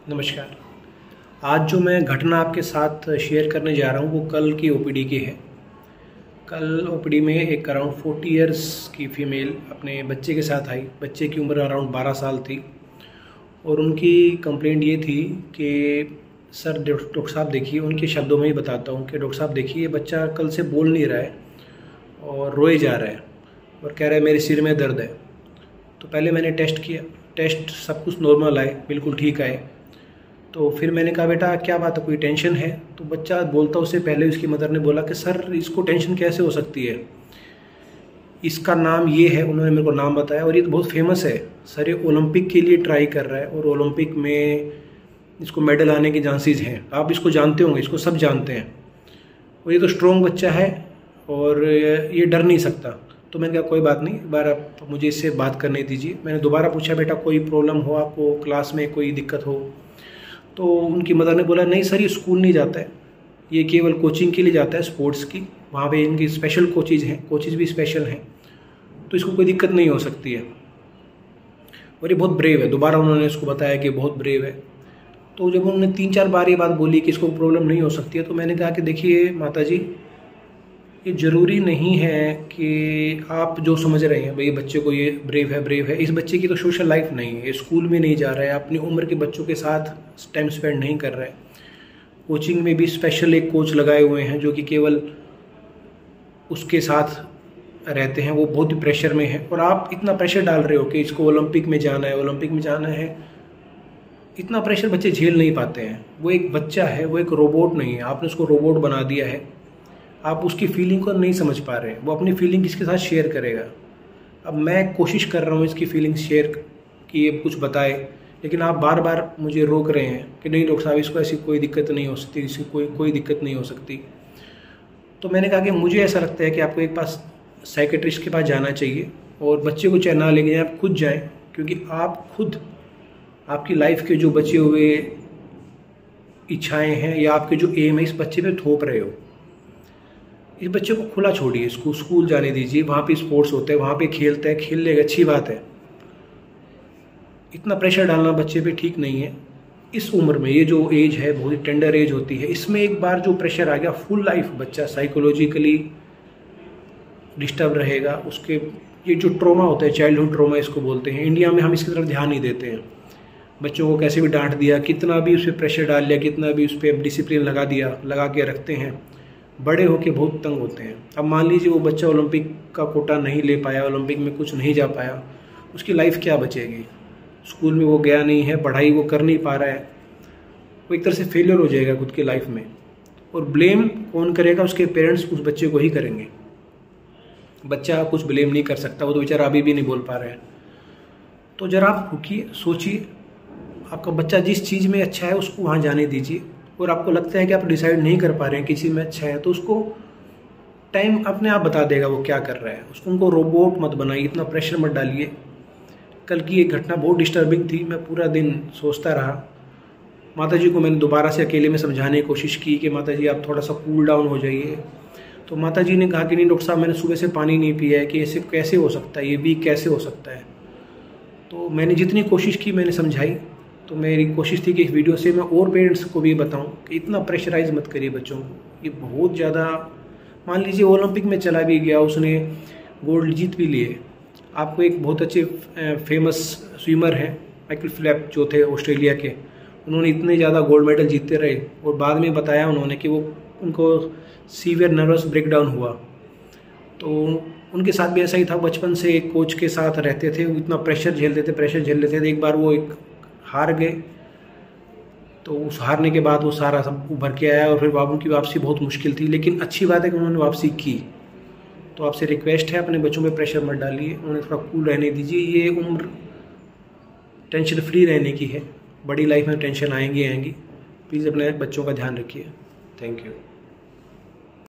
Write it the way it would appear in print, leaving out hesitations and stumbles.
नमस्कार। आज जो मैं घटना आपके साथ शेयर करने जा रहा हूँ वो कल की ओपीडी की है। कल ओपीडी में एक अराउंड 40 इयर्स की फ़ीमेल अपने बच्चे के साथ आई। बच्चे की उम्र अराउंड 12 साल थी और उनकी कंप्लेंट ये थी कि सर डॉक्टर साहब देखिए, उनके शब्दों में ही बताता हूँ कि डॉक्टर साहब देखिए बच्चा कल से बोल नहीं रहा है और रोए जा रहा है और कह रहा है मेरे सिर में दर्द है। तो पहले मैंने टेस्ट किया, टेस्ट सब कुछ नॉर्मल आए, बिल्कुल ठीक आए। तो फिर मैंने कहा बेटा क्या बात है, कोई टेंशन है? तो बच्चा बोलता उससे पहले उसकी मदर ने बोला कि सर इसको टेंशन कैसे हो सकती है, इसका नाम ये है। उन्होंने मेरे को नाम बताया और ये तो बहुत फेमस है सर, ये ओलंपिक के लिए ट्राई कर रहा है और ओलंपिक में इसको मेडल आने के चांसेस हैं। आप इसको जानते होंगे, इसको सब जानते हैं और ये तो स्ट्रॉन्ग बच्चा है और ये डर नहीं सकता। तो मैंने कहा कोई बात नहीं, एक बार आप मुझे इससे बात करने दीजिए। मैंने दोबारा पूछा बेटा कोई प्रॉब्लम हो आपको, क्लास में कोई दिक्कत हो? तो उनकी मदर ने बोला नहीं सर ये स्कूल नहीं जाता है, ये केवल कोचिंग के लिए जाता है स्पोर्ट्स की, वहाँ पे इनकी स्पेशल कोचेज हैं, कोचेज भी स्पेशल हैं, तो इसको कोई दिक्कत नहीं हो सकती है। और ये बहुत ब्रेव है। दोबारा उन्होंने इसको बताया कि बहुत ब्रेव है। तो जब उन्होंने 3-4 बार ये बात बोली कि इसको प्रॉब्लम नहीं हो सकती है, तो मैंने कहा कि देखिए माता जी, ये ज़रूरी नहीं है कि आप जो समझ रहे हैं भाई बच्चे को ये ब्रेव है। इस बच्चे की तो सोशल लाइफ नहीं है, स्कूल में नहीं जा रहा है, अपनी उम्र के बच्चों के साथ टाइम स्पेंड नहीं कर रहा है। कोचिंग में भी स्पेशल एक कोच लगाए हुए हैं जो कि केवल उसके साथ रहते हैं, वो बहुत ही प्रेशर में है। और आप इतना प्रेशर डाल रहे हो कि इसको ओलंपिक में जाना है, इतना प्रेशर बच्चे झेल नहीं पाते हैं। वो एक बच्चा है, वो एक रोबोट नहीं है। आपने उसको रोबोट बना दिया है, आप उसकी फीलिंग को नहीं समझ पा रहे हैं। वो अपनी फीलिंग किसके साथ शेयर करेगा? अब मैं कोशिश कर रहा हूँ इसकी फीलिंग शेयर कि ये कुछ बताए, लेकिन आप बार बार मुझे रोक रहे हैं कि नहीं डॉक्टर साहब इसको ऐसी कोई दिक्कत नहीं हो सकती, इसकी कोई दिक्कत नहीं हो सकती। तो मैंने कहा कि मुझे ऐसा लगता है कि आपको एक पास साइकेट्रिस्ट के पास जाना चाहिए और बच्चे को चाहे ना लेके जाएं, आप खुद जाएँ, क्योंकि आप खुद आपकी लाइफ के जो बचे हुए इच्छाएँ हैं या आपके जो एम है इस बच्चे पे थोप रहे हो। इस बच्चे को खुला छोड़िए, स्कूल जाने दीजिए, वहाँ पे स्पोर्ट्स होते हैं, वहाँ पे खेलते हैं, खेल लेगा, अच्छी बात है। इतना प्रेशर डालना बच्चे पे ठीक नहीं है। इस उम्र में ये जो एज है बहुत ही टेंडर एज होती है, इसमें एक बार जो प्रेशर आ गया फुल लाइफ बच्चा साइकोलॉजिकली डिस्टर्ब रहेगा। उसके ये जो ट्रॉमा होता है, चाइल्डहुड ट्रॉमा इसको बोलते हैं, इंडिया में हम इसकी तरफ ध्यान नहीं देते हैं। बच्चों को कैसे भी डांट दिया, कितना भी उस पर प्रेशर डाल लिया, कितना भी उस पर डिसिप्लिन लगा के रखते हैं, बड़े होके बहुत तंग होते हैं। अब मान लीजिए वो बच्चा ओलंपिक का कोटा नहीं ले पाया, ओलंपिक में कुछ नहीं जा पाया, उसकी लाइफ क्या बचेगी? स्कूल में वो गया नहीं है, पढ़ाई वो कर नहीं पा रहा है, वो एक तरह से फेलियर हो जाएगा खुद की लाइफ में। और ब्लेम कौन करेगा? उसके पेरेंट्स उस बच्चे को ही करेंगे। बच्चा कुछ ब्लेम नहीं कर सकता, वो तो बेचारा अभी भी नहीं बोल पा रहा है। तो जरा आप रुकिए, सोचिए, आपका बच्चा जिस चीज़ में अच्छा है उसको वहाँ जाने दीजिए। और आपको लगता है कि आप डिसाइड नहीं कर पा रहे हैं किसी में अच्छा है, तो उसको टाइम अपने आप बता देगा वो क्या कर रहा है। उसको उनको रोबोट मत बनाइए, इतना प्रेशर मत डालिए। कल की एक घटना बहुत डिस्टर्बिंग थी, मैं पूरा दिन सोचता रहा। माताजी को मैंने दोबारा से अकेले में समझाने की कोशिश की कि माताजी आप थोड़ा सा कूल डाउन हो जाइए। तो माताजी ने कहा कि नहीं डॉक्टर साहब मैंने सुबह से पानी नहीं पिया है, कि ऐसे कैसे हो सकता है, ये वीक कैसे हो सकता है। तो मैंने जितनी कोशिश की मैंने समझाई। तो मेरी कोशिश थी कि इस वीडियो से मैं और पेरेंट्स को भी बताऊं कि इतना प्रेशराइज मत करिए बच्चों को। ये बहुत ज़्यादा, मान लीजिए ओलंपिक में चला भी गया, उसने गोल्ड जीत भी लिए। आपको एक बहुत अच्छे फेमस स्विमर हैं माइकल फेल्प्स जो थे ऑस्ट्रेलिया के, उन्होंने इतने ज़्यादा गोल्ड मेडल जीतते रहे और बाद में बताया उन्होंने कि वो उनको सीवियर नर्वस ब्रेकडाउन हुआ। तो उनके साथ भी ऐसा ही था, बचपन से एक कोच के साथ रहते थे, इतना प्रेशर झेल लेते थे। एक बार वो एक हार गए, तो उस हारने के बाद वो सारा सब उभर के आया और फिर बाबू की वापसी बहुत मुश्किल थी, लेकिन अच्छी बात है कि उन्होंने वापसी की। तो आपसे रिक्वेस्ट है अपने बच्चों पे प्रेशर मत डालिए, उन्हें थोड़ा कूल रहने दीजिए। ये उम्र टेंशन फ्री रहने की है, बड़ी लाइफ में टेंशन आएंगी। प्लीज़ अपने बच्चों का ध्यान रखिए। Thank you.